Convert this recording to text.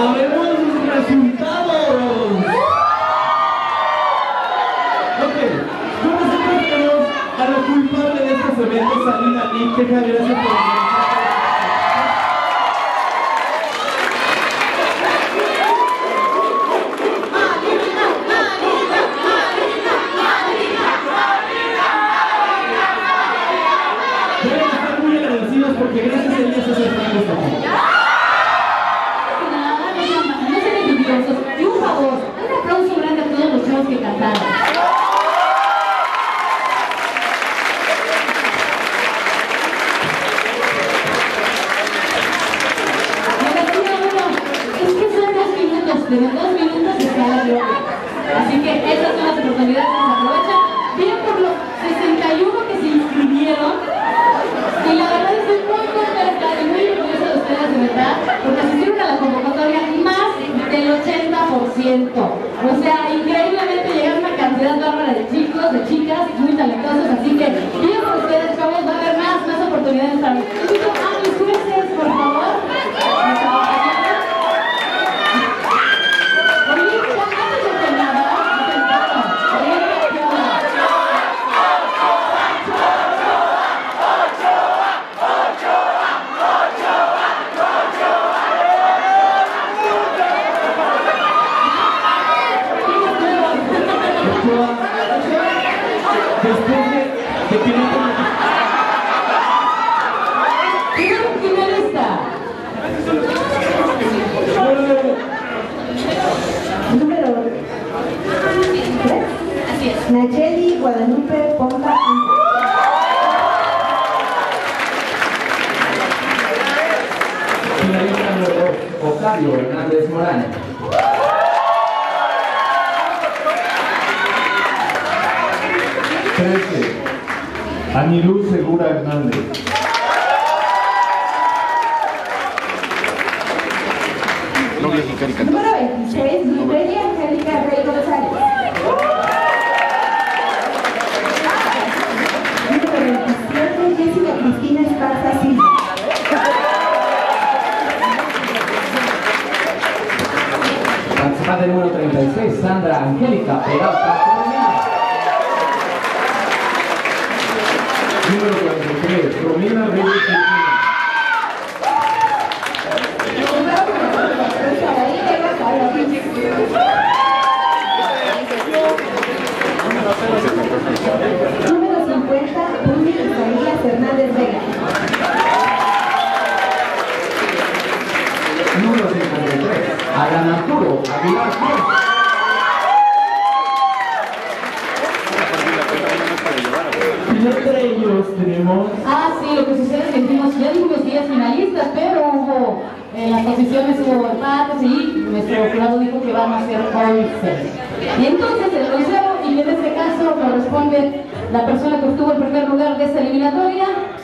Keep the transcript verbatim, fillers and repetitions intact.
¡Sabemos sus resultados! Ok, como nosotros tenemos a la culpable de estos eventos, Alina Líqueja, gracias por venir. Porque gracias a ellos es el plan de Nada, no sean, no sean envidiosos. Y un favor, un aplauso grande a todos los chavos que cantaron. Me decía uno, es que son dos minutos, pero en dos minutos está la gloria. Así que esas son las oportunidades que se aprovechan. Bien por los sesenta y uno que se inscribieron. Y la verdad estoy muy contenta y muy orgullosa de ustedes, de verdad, porque asistieron a la convocatoria más del ochenta por ciento. O sea, increíblemente llegaron una cantidad bárbara de chicos, de chicas muy talentosos, así que bien por ustedes, chavos, va a haber más, más oportunidades para mí. Invito a mis jueces, por favor. Después de, de que no ¿Quién quién está? Número tres. Así es. Nayeli Guadalupe Pompa. finalista número dos, Octavio Hernández Morán. trece. Anilú Segura Hernández. Número veintiséis, Liberia Angélica Rey González. Número veintisiete, Jessica Cristina Esparza Silva. Participante número treinta y seis, Sandra Angélica Peralta. Número cuarenta y tres, Romina Reyes Cristina. Número cincuenta, Rumi Isaías Hernández Vega. Número cincuenta y tres, Alan Arturo Aguilar Cruz. Y entre ellos tenemos... Ah, sí, lo que sucede es que dijimos, ya dijimos diez finalistas, pero hubo, en las posiciones hubo empates y nuestro jurado dijo que van a ser once. Y entonces el consejo, y en este caso corresponde la persona que obtuvo el primer lugar de esta eliminatoria,